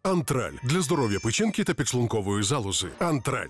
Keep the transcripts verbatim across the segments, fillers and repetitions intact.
Антраль. Для здоров'я печінки та підшлункової залози. Антраль.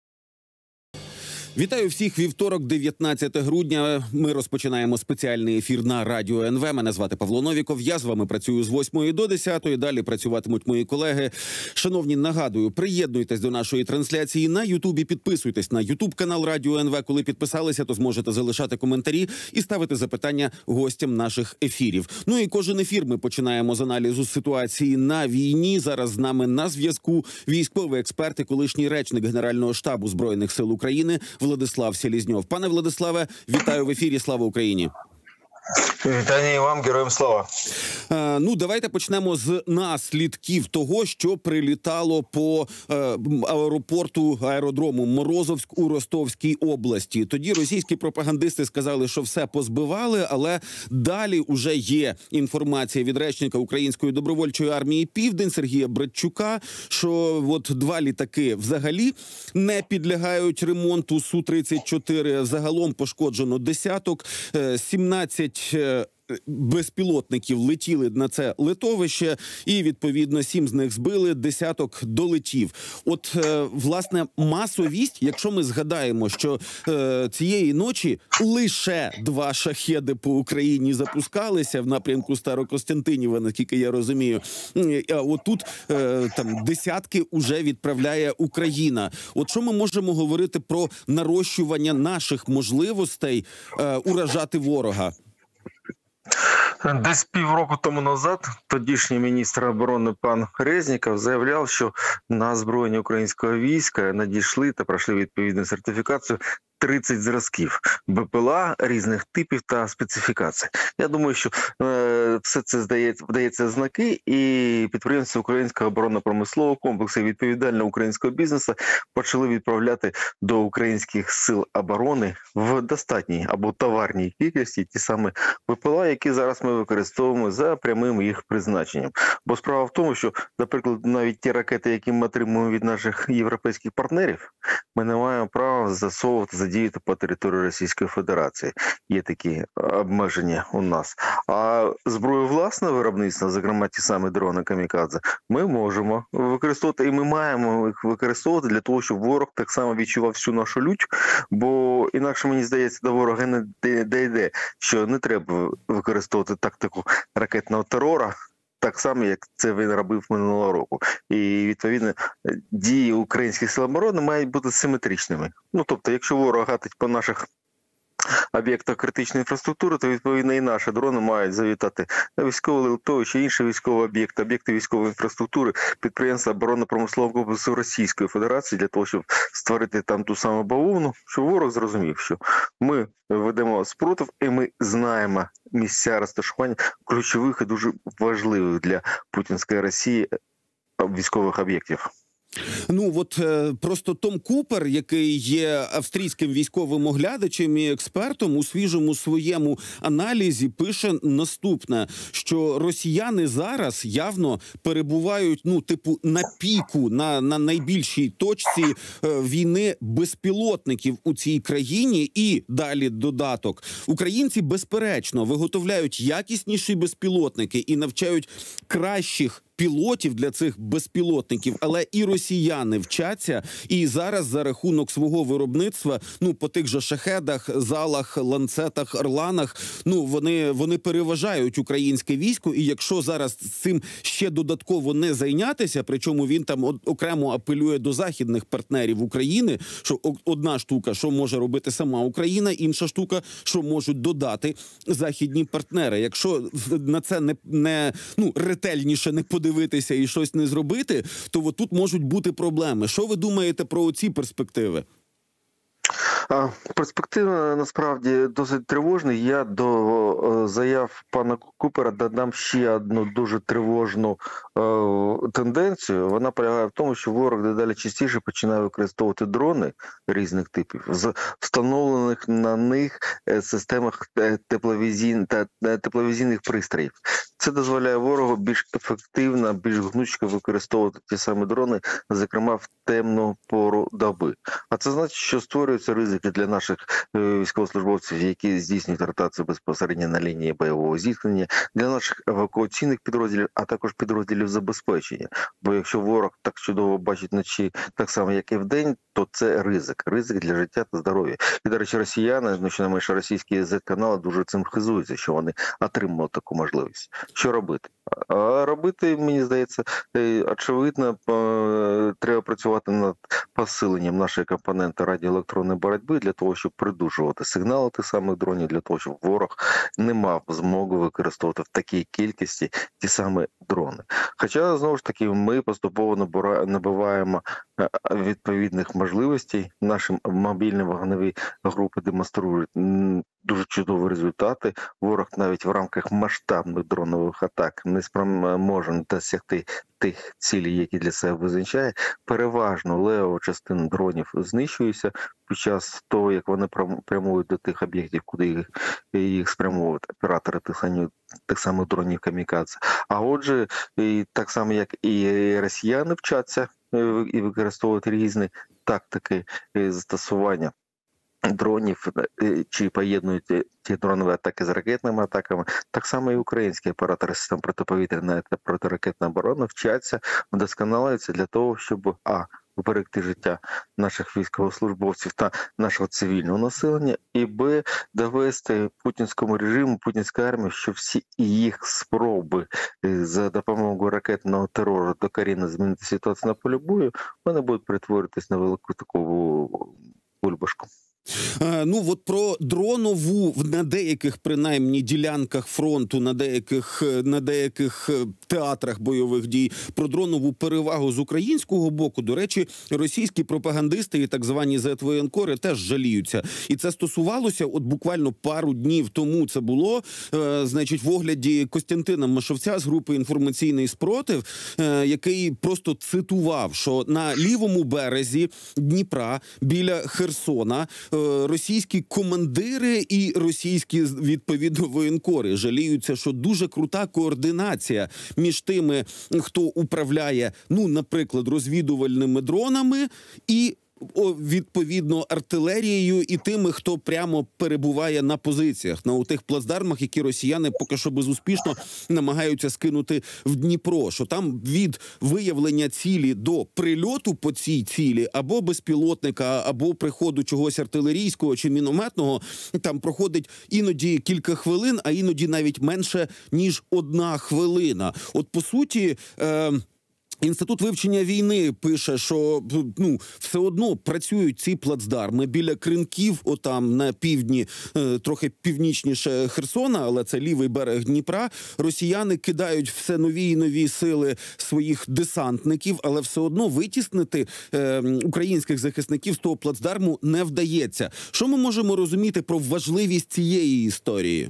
Вітаю всіх. Вівторок, дев'ятнадцяте грудня. Ми розпочинаємо спеціальний ефір на Радіо ен ве. Мене звати Павло Новіков. Я з вами працюю з восьмої до десятої. Далі працюватимуть мої колеги. Шановні, нагадую, приєднуйтесь до нашої трансляції на Ютубі. Підписуйтесь на Ютуб-канал Радіо ен ве. Коли підписалися, то зможете залишати коментарі і ставити запитання гостям наших ефірів. Ну і кожен ефір ми починаємо з аналізу ситуації на війні. Зараз з нами на зв'язку військовий експерт і колишній речник Генерального штабу Збройних сил України Владислав Селезньов. Пане Владиславе, вітаю в ефірі. Слава Україні! Вітання вам, героям слава! Е, ну, давайте почнемо з наслідків того, що прилітало по е, аеропорту, аеродрому Морозовськ у Ростовській області. Тоді російські пропагандисти сказали, що все позбивали, але далі уже є інформація від речника Української добровольчої армії «Південь» Сергія Братчука, що от два літаки взагалі не підлягають ремонту Су тридцять чотири. Загалом пошкоджено десяток, сімнадцять безпілотників летіли на це литовище, і, відповідно, сім з них збили, десяток долетів. От, е, власне, масовість, якщо ми згадаємо, що е, цієї ночі лише два шахеди по Україні запускалися в напрямку Старокостянтинєва, наскільки я розумію, а отут е, там десятки уже відправляє Україна. От що ми можемо говорити про нарощування наших можливостей е, уражати ворога? Десь півроку тому назад тодішній міністр оборони пан Резніков заявляв, що на озброєння українського війська надійшли та пройшли відповідну сертифікацію тридцять зразків Б П Л А різних типів та специфікацій. Я думаю, що е, все це здається, вдається знаки, і підприємства українського оборонно-промислового комплексу, відповідально українського бізнесу, почали відправляти до українських сил оборони в достатній або товарній кількості ті самі Б П Л А, які зараз ми використовуємо за прямим їх призначенням. Бо справа в тому, що, наприклад, навіть ті ракети, які ми отримуємо від наших європейських партнерів, ми не маємо права засовувати, задіяти по території Російської Федерації. Є такі обмеження у нас. А зброю власного виробництва, зокрема ті самі дрони камікадзе, ми можемо використовувати, і ми маємо їх використовувати для того, щоб ворог так само відчував всю нашу лють, бо інакше, мені здається, до ворога не дійде, що не треба використовувати тактику ракетного терора, так само, як це він робив минулого року. І, відповідно, дії українських сил оборони мають бути симетричними. Ну, тобто, якщо ворог гатить по наших об'єктах критичної інфраструктури, то, відповідно, і наші дрони мають завітати на військове литовище, інші військові об'єкти, об'єкти військової інфраструктури, підприємства оборонно-промислового комплексу Російської Федерації, для того, щоб створити там ту саму бавовну, щоб ворог зрозумів, що ми ведемо спротив, і ми знаємо місця розташування ключових і дуже важливих для путінської Росії військових об'єктів. Ну, от е, просто Том Купер, який є австрійським військовим оглядачем і експертом, у свіжому своєму аналізі пише наступне, що росіяни зараз явно перебувають, ну, типу, на піку, на, на найбільшій точці е, війни безпілотників у цій країні. І далі додаток. Українці, безперечно, виготовляють якісніші безпілотники і навчають кращих пілотів для цих безпілотників, але і росіяни вчаться, і зараз за рахунок свого виробництва, ну, по тих же шахедах, залах, ланцетах, орланах, ну, вони, вони переважають українське військо, і якщо зараз цим ще додатково не зайнятися, причому він там окремо апелює до західних партнерів України, що одна штука, що може робити сама Україна, інша штука, що можуть додати західні партнери. Якщо на це не, не ну, ретельніше не подивитися, дивитися і щось не зробити, то от тут можуть бути проблеми. Що ви думаєте про ці перспективи? Перспектива, насправді, досить тривожна. Я до заяв пана Купера додам ще одну дуже тривожну е, тенденцію. Вона полягає в тому, що ворог дедалі частіше починає використовувати дрони різних типів з встановлених на них системах тепловізійних та тепловізійних пристроїв. Це дозволяє ворогу більш ефективно, більш гнучко використовувати ті самі дрони, зокрема в темну пору доби. А це значить, що створюються ризики для наших військовослужбовців, які здійснюють ротацію безпосередньо на лінії бойового зіткнення, для наших евакуаційних підрозділів, а також підрозділів підрозділів забезпечення. Бо якщо ворог так чудово бачить вночі, так само, як і вдень, то це ризик. Ризик для життя та здоров'я. І, до речі, росіяни, ну, що найменше російські зет-канали дуже цим хизуються, що вони отримали таку можливість. Що робити? А робити, мені здається, очевидно, треба працювати над посиленням нашої компоненти радіоелектронної боротьби для того, щоб придушувати сигнали тих самих дронів, для того, щоб ворог не мав змоги використовувати в такій кількості ті самі дрони. Хоча, знову ж таки, ми поступово набуваємо відповідних можливостей. Наші мобільні вогневі групи демонструють дуже чудові результати. Ворог навіть в рамках масштабних дронових атак не спроможен досягти тих цілей, які для себе визначає. Переважно левова частина дронів знищується під час того, як вони прямують до тих об'єктів, куди їх, їх спрямовують оператори тих, тих самих дронів камікадзе. А отже, і так само, як і росіяни вчаться і використовують різні тактики застосування дронів, чи поєднують ті дронові атаки з ракетними атаками, так само і українські оператори систем протиповітряної та протиракетної оборони вчаться, вдосконалюються для того, щоб а. уберегти життя наших військовослужбовців та нашого цивільного населення, і б. довести путінському режиму, путінській армії, що всі їх спроби за допомогою ракетного терору докорінно змінити ситуацію на полі бою, вони будуть перетворитись на велику таку бульбашку. Ну, от про дронову на деяких, принаймні, ділянках фронту, на деяких, на деяких театрах бойових дій, про дронову перевагу з українського боку, до речі, російські пропагандисти і так звані зет-воєнкори теж жаліються. І це стосувалося, от буквально пару днів тому це було, е, значить, в огляді Костянтина Машовця з групи «Інформаційний спротив», е, який просто цитував, що на лівому березі Дніпра, біля Херсона, російські командири і російські, відповідно, воєнкори жаліються, що дуже крута координація між тими, хто управляє, ну, наприклад, розвідувальними дронами і відповідно артилерією і тими, хто прямо перебуває на позиціях, на тих плацдармах, які росіяни поки що безуспішно намагаються скинути в Дніпро. Що там від виявлення цілі до прильоту по цій цілі або безпілотника, або приходу чогось артилерійського чи мінометного, там проходить іноді кілька хвилин, а іноді навіть менше, ніж одна хвилина. От по суті... Е- Інститут вивчення війни пише, що, ну, все одно працюють ці плацдарми біля Кринків, отам на півдні, трохи північніше Херсона, але це лівий берег Дніпра. Росіяни кидають все нові і нові сили своїх десантників, але все одно витіснити е, українських захисників з того плацдарму не вдається. Що ми можемо розуміти про важливість цієї історії?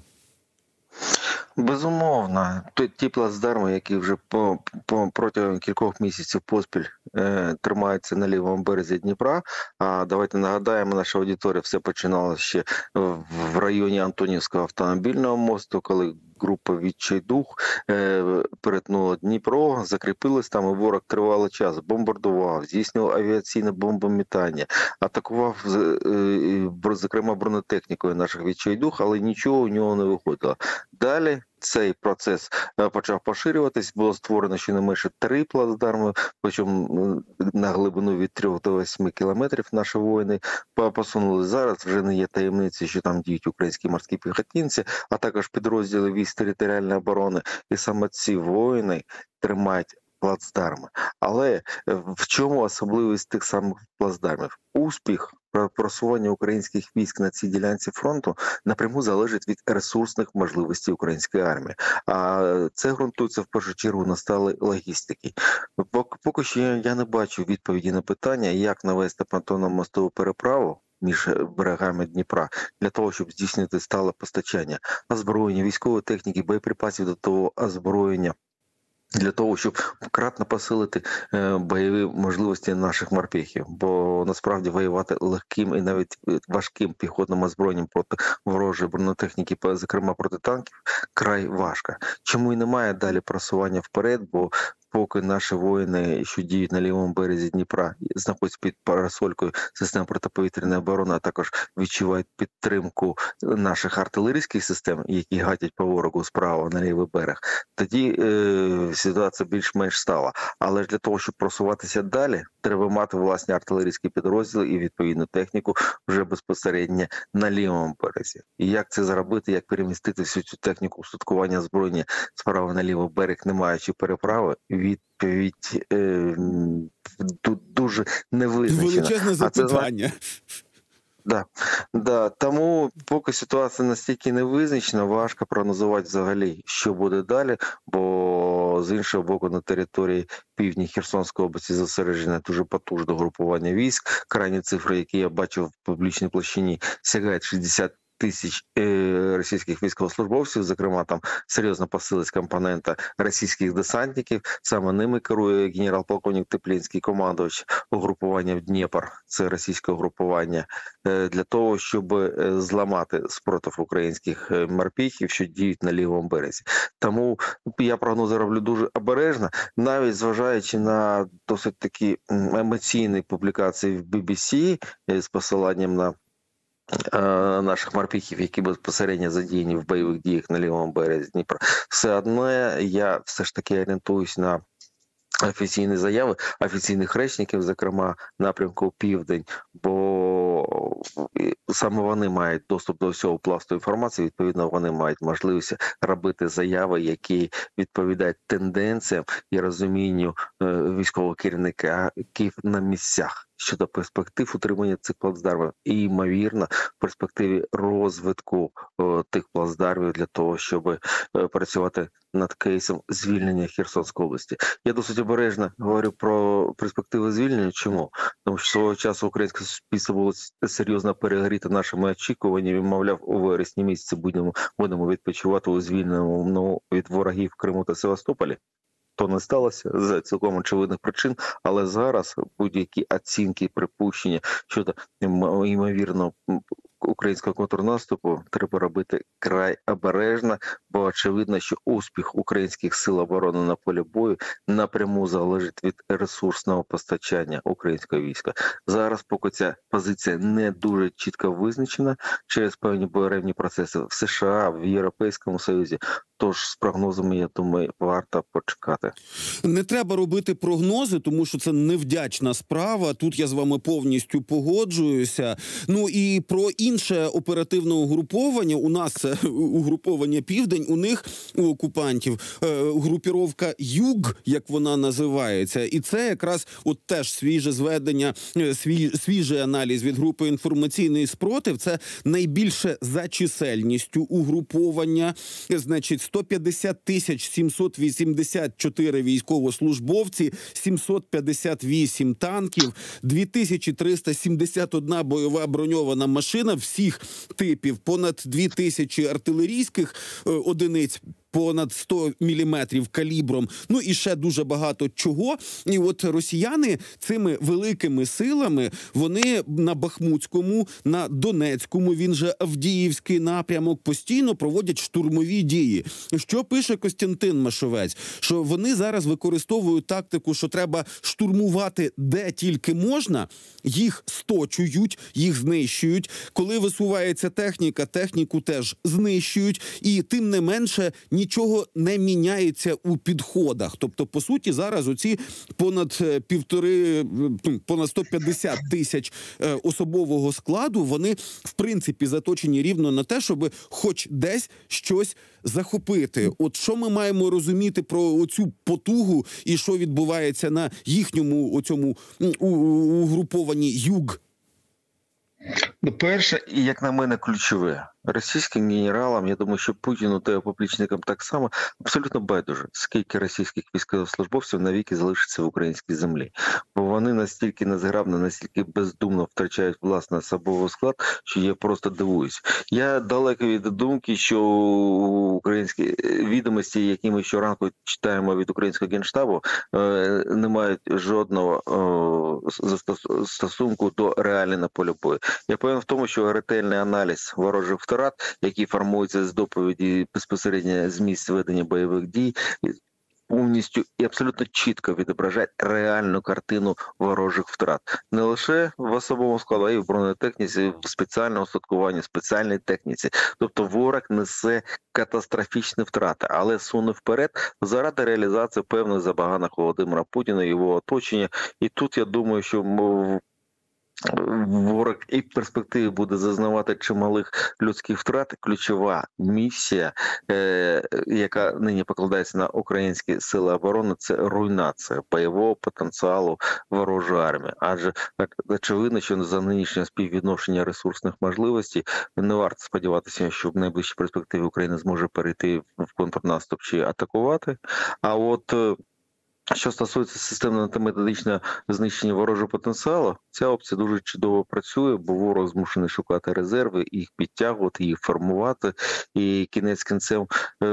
Безумовно, ті плацдарми, які вже по, по протягом кількох місяців поспіль е, тримаються на лівому березі Дніпра. А давайте нагадаємо, наша аудиторія все починалося ще в районі Антонівського автомобільного мосту, коли група «Відчайдух» е, перетнула Дніпро, закріпилась там, і ворог тривалий час бомбардував, здійснював авіаційне бомбометання, атакував, е, зокрема, бронетехнікою наших «Відчайдух», але нічого у нього не виходило. Далі цей процес почав поширюватись, було створено щонайменше три плацдарми, причому на глибину від трьох до восьми кілометрів наші воїни посунули. Зараз вже не є таємниці, що там діють українські морські піхотинці, а також підрозділи військ територіальної оборони. І саме ці воїни тримають плацдарми. Але в чому особливість тих самих плацдармів? Успіх просування українських військ на цій ділянці фронту напряму залежить від ресурсних можливостей української армії. А це ґрунтується в першу чергу на сталій логістики. Поки що я не бачу відповіді на питання, як навести понтонно-мостову переправу між берегами Дніпра для того, щоб здійснити стале постачання озброєння, військової техніки, боєприпасів до того озброєння, для того, щоб кратно посилити е, бойові можливості наших морпехів. Бо насправді воювати легким і навіть важким піхотним озброєнням проти ворожої бронетехніки, зокрема проти танків, край важко. Чому і немає далі просування вперед, бо поки наші воїни, що діють на лівому березі Дніпра, знаходяться під парасолькою систем протиповітряної оборони, а також відчувають підтримку наших артилерійських систем, які гатять по ворогу справа на лівий берег, тоді е, ситуація більш-менш стала. Але ж для того, щоб просуватися далі, треба мати власні артилерійські підрозділи і відповідну техніку вже безпосередньо на лівому березі. І як це зробити, як перемістити всю цю техніку устаткування озброєння справа на лівий берег, не маючи переправи, відповідь е, дуже невизначена. Величезне запитання. Да, да. Тому поки ситуація настільки невизначена, важко прогнозувати взагалі, що буде далі, бо з іншого боку на території півдні Херсонської області зосереджене дуже потужне групування військ. Крайні цифри, які я бачив в публічній площині, сягають шістдесят тисяч е, російських військовослужбовців, зокрема там серйозно посилилась компонента російських десантників, саме ними керує генерал-полковник Теплінський, командувач угрупування в Дніпр, це російське угрупування, е, для того, щоб е, зламати спротив українських е, морпіхів, що діють на лівому березі. Тому я прогнози роблю дуже обережно, навіть зважаючи на досить такі емоційні публікації в бі бі сі е, з посиланням на наших морпіхів, які безпосередньо задіяні в бойових діях на лівому березі Дніпра. Все одно я все ж таки орієнтуюсь на офіційні заяви офіційних речників, зокрема напрямку Південь, бо саме вони мають доступ до всього пласту інформації, відповідно вони мають можливість робити заяви, які відповідають тенденціям і розумінню військового керівника на місцях щодо перспектив утримання цих плацдармів і, ймовірно, в перспективі розвитку о, тих плацдармів для того, щоб е, працювати над кейсом звільнення Херсонської області. Я досить обережно говорю про перспективи звільнення. Чому? Тому що свого часу українське суспільство було серйозно перегріте нашими очікуваннями, мовляв, у вересні місяці будемо, будемо відпочивати у звільненому від ворогів Криму та Севастополі. То не сталося з цілком очевидних причин, але зараз будь-які оцінки, припущення щодо ймовірного українського контрнаступу треба робити край обережно, бо очевидно, що успіх українських сил оборони на полі бою напряму залежить від ресурсного постачання українського війська. Зараз, поки ця позиція не дуже чітко визначена через певні боєревні процеси в США, в Європейському Союзі, тож з прогнозами, я думаю, варто почекати. Не треба робити прогнози, тому що це невдячна справа. Тут я з вами повністю погоджуюся. Ну і про інше оперативне угруповання. У нас угруповання «Південь», у них, у окупантів, групіровка «Юг», як вона називається. І це якраз от теж свіже зведення, свій, свіжий аналіз від групи «Інформаційний спротив». Це найбільше за чисельністю угруповання. Значить, сто п'ятдесят тисяч сімсот вісімдесят чотири військовослужбовці, сімсот п'ятдесят вісім танків, дві тисячі триста сімдесят одна бойова броньована машина всіх типів, понад дві тисячі артилерійських е, одиниць, понад сто міліметрів калібром, ну і ще дуже багато чого. І от росіяни цими великими силами, вони на Бахмутському, на Донецькому, він же Авдіївський напрямок, постійно проводять штурмові дії. Що пише Костянтин Машовець? Що вони зараз використовують тактику, що треба штурмувати де тільки можна, їх сточують, їх знищують. Коли висувається техніка, техніку теж знищують, і тим не менше нічого не міняється у підходах. Тобто, по суті, зараз оці понад півтори, понад сто п'ятдесят тисяч особового складу, вони, в принципі, заточені рівно на те, щоб хоч десь щось захопити. От що ми маємо розуміти про оцю потугу і що відбувається на їхньому оцьому угрупованні «Юг»? Ну, перше, і, як на мене, ключове. Російським генералам, я думаю, що Путіну та його поплічникам так само, абсолютно байдуже, скільки російських військовослужбовців навіки залишиться в українській землі. Бо вони настільки незграбно, настільки бездумно втрачають власний особовий склад, що я просто дивуюсь. Я далеко від думки, що українські відомості, які ми щоранку читаємо від українського Генштабу, не мають жодного стосунку до реалій на полі бою. Я певен в тому, що ретельний аналіз ворожих втрат, які формуються з доповіді безпосередньо з місць ведення бойових дій, повністю і абсолютно чітко відображають реальну картину ворожих втрат. Не лише в особовому складі, а й в бронетехніці, в спеціальному устаткуванні, спеціальній техніці. Тобто ворог несе катастрофічні втрати, але суне вперед заради реалізації певних забаганок Володимира Путіна і його оточення. І тут я думаю, що ворог і в перспективі буде зазнавати чималих людських втрат. Ключова місія, е, яка нині покладається на українські сили оборони, це руйнація бойового потенціалу ворожої армії. Адже очевидно, що за нинішнє співвідношення ресурсних можливостей не варто сподіватися, що в найближчій перспективі Україна зможе перейти в контрнаступ чи атакувати. А от що стосується системного та методичного знищення ворожого потенціалу, ця опція дуже чудово працює, бо ворог змушений шукати резерви, їх підтягувати, їх формувати. І кінець кінцем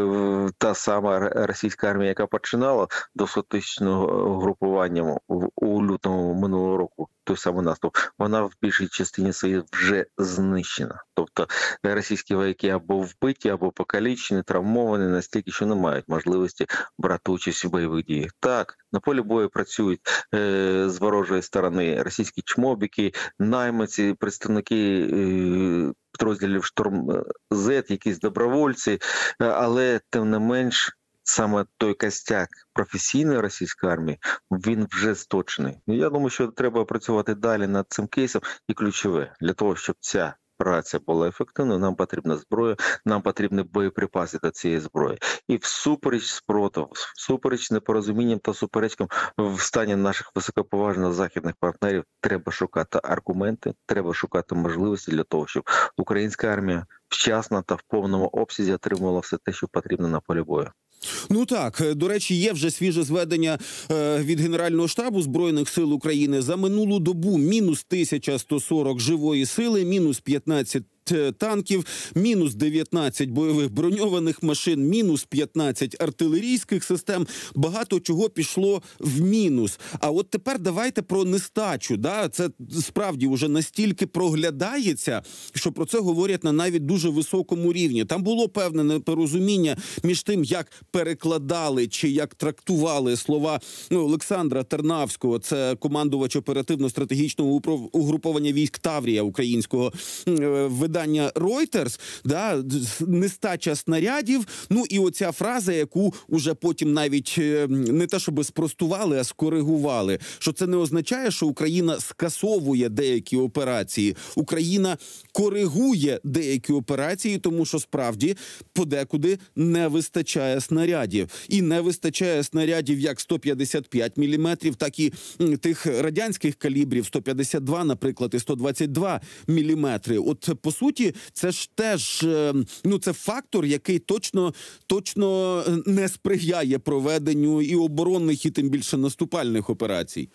та сама російська армія, яка починала двохсоттисячного групування у лютому минулого року, той самий наступ, вона в більшій частині своїй вже знищена. Тобто російські вояки або вбиті, або покалічені, травмовані настільки, що не мають можливості брати участь у бойових діях. Так, на полі бою працюють е, з ворожої сторони російські чмобіки, найманці, представники е, підрозділів Шторм-З, якісь добровольці, але тим не менш саме той костяк професійної російської армії, він вже сточений. Я думаю, що треба працювати далі над цим кейсом. І ключове, для того, щоб ця операція була ефективною, нам потрібна зброя, нам потрібні боєприпаси до цієї зброї. І всупереч спротиву, всупереч непорозумінням та суперечкам в стані наших високоповажних західних партнерів треба шукати аргументи, треба шукати можливості для того, щоб українська армія вчасно та в повному обсязі отримувала все те, що потрібно на полі бою. Ну так, до речі, є вже свіже зведення е, від Генерального штабу Збройних сил України. За минулу добу мінус тисяча сто сорок живої сили, мінус п'ятнадцять танків, мінус дев'ятнадцять бойових броньованих машин, мінус п'ятнадцять артилерійських систем. Багато чого пішло в мінус. А от тепер давайте про нестачу. Да? Це справді вже настільки проглядається, що про це говорять на навіть дуже високому рівні. Там було певне непорозуміння між тим, як перекладали чи як трактували слова ну, Олександра Тернавського, це командувач оперативно-стратегічного угруповання військ Таврія українського видання Reuters, да, нестача снарядів, ну і оця фраза, яку уже потім навіть не те, щоб спростували, а скоригували, що це не означає, що Україна скасовує деякі операції. Україна коригує деякі операції, тому що справді подекуди не вистачає снарядів. І не вистачає снарядів як сто п'ятдесят п'ять міліметрів, так і тих радянських калібрів сто п'ятдесят два, наприклад, і сто двадцять два міліметри. От, по суті, це ж теж, ну, це фактор, який точно, точно не сприяє проведенню і оборонних, і тим більше наступальних операцій.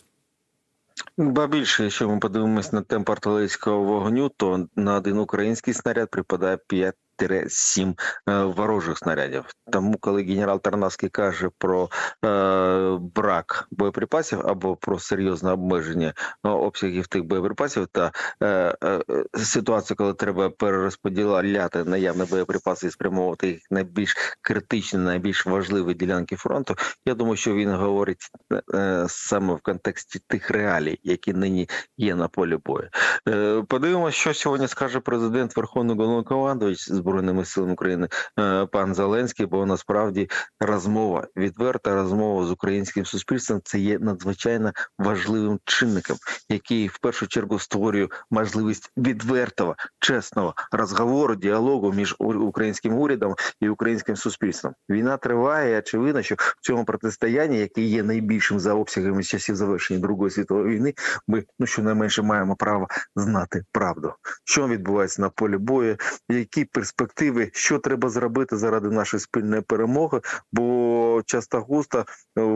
Ба більше, якщо ми подивимось на темп артилерійського вогню, то на один український снаряд припадає п'ять сім ворожих снарядів. Тому, коли генерал Тарнавський каже про е, брак боєприпасів або про серйозне обмеження обсягів тих боєприпасів та е, е, ситуацію, коли треба перерозподіляти наявні боєприпаси і спрямовувати їх на більш критичні, найбільш важливі ділянки фронту, я думаю, що він говорить е, саме в контексті тих реалій, які нині є на полі бою. Е, подивимося, що сьогодні скаже президент Верховний Головнокомандувач Збройними силами України пан Зеленський, бо насправді розмова, відверта розмова з українським суспільством – це є надзвичайно важливим чинником, який в першу чергу створює можливість відвертого, чесного розговору, діалогу між українським урядом і українським суспільством. Війна триває, і очевидно, що в цьому протистоянні, яке є найбільшим за обсягами з часів завершення Другої світової війни, ми, ну, щонайменше маємо право знати правду. Що відбувається на полі бою, які перспективи, що треба зробити заради нашої спільної перемоги, бо часто-густо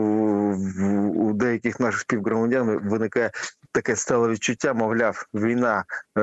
у деяких наших співгромадян виникає таке стале відчуття, мовляв, війна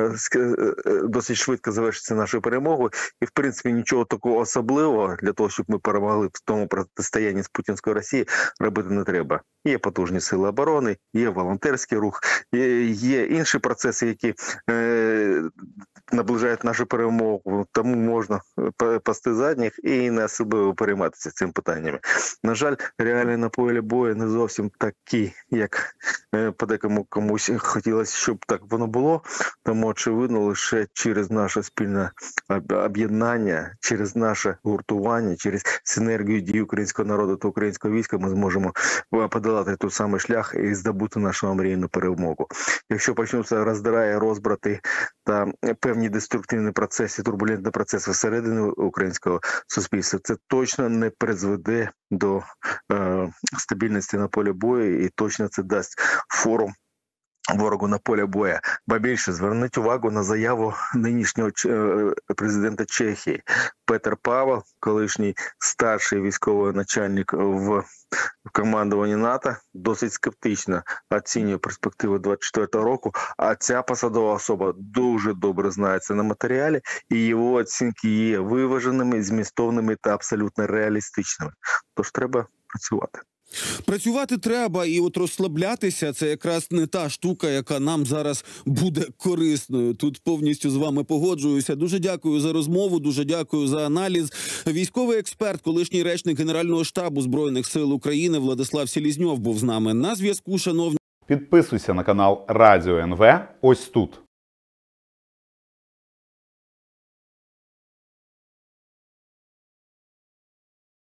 досить швидко завершиться нашою перемогою, і, в принципі, нічого такого особливого для того, щоб ми перемогли в тому протистоянні з путінською Росією, робити не треба. Є потужні сили оборони, є волонтерський рух, є, є інші процеси, які е, наближають нашу перемогу, тому можна пасти задніх і не особливо перейматися цим питаннями. На жаль, реалії на полі бою не зовсім такі, як е, подекому комусь хотілося, щоб так воно було, тому очевидно лише через наше спільне об'єднання, через наше гуртування, через синергію дій українського народу та українського війська ми зможемо подолати той самий шлях і здобути нашу омрійну перемогу. Якщо почнуться роздирає, розбрати та певні деструктивні процеси, турбулентні процеси всередині українського суспільства, це точно не призведе до е, стабільності на полі бою і точно це дасть форум ворогу на полі бою. Ба більше, зверніть увагу на заяву нинішнього президента Чехії. Петр Павел, колишній старший військовий начальник в командуванні НАТО, досить скептично оцінює перспективи двадцять четвертого року, а ця посадова особа дуже добре знається на матеріалі, і його оцінки є виваженими, змістовними та абсолютно реалістичними. Тож треба працювати. Працювати треба, і от розслаблятися – це якраз не та штука, яка нам зараз буде корисною. Тут повністю з вами погоджуюся. Дуже дякую за розмову, дуже дякую за аналіз. Військовий експерт, колишній речник Генерального штабу Збройних сил України Владислав Селізньов був з нами. На зв'язку, шановні. Підписуйся на канал Радіо ен ве ось тут.